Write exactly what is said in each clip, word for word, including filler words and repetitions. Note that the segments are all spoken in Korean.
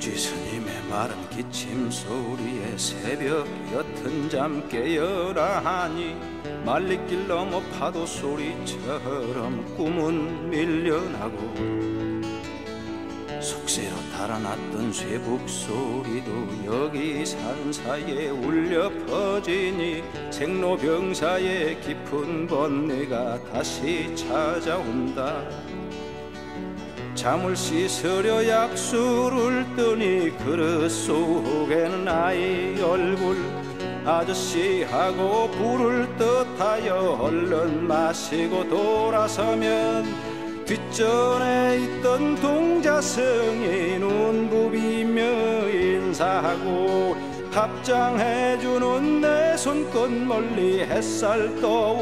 주지 스님의 마른 기침 소리에 새벽 옅은 잠 깨어라 하니 말리길 넘어 파도 소리처럼 꿈은 밀려나고 속세로 달아났던 쇠북 소리도 여기 산사에 울려 퍼지니 생로병사의 깊은 번뇌가 다시 찾아온다. 잠을 씻으려 약수를 뜨니 그릇 속에는 아이 얼굴 아저씨하고 불을 뜻하여 얼른 마시고 돌아서면 뒷전에 있던 동자승이 눈 부비며 인사하고 합장해주는 내 손끝 멀리 햇살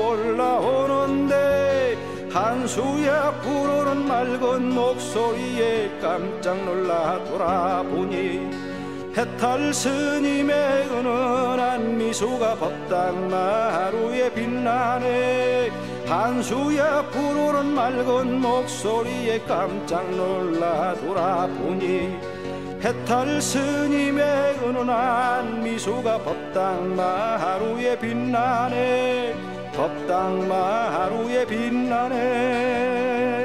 떠올라오는데 한수야 불어오는 맑은 목소리에 깜짝 놀라 돌아보니 해탈 스님의 은은한 미소가 법당 마루에 빛나네. 한수야 불어오는 맑은 목소리에 깜짝 놀라 돌아보니 해탈 스님의 은은한 미소가 법당 마루에 빛나네. 법당 마루에 빛나네.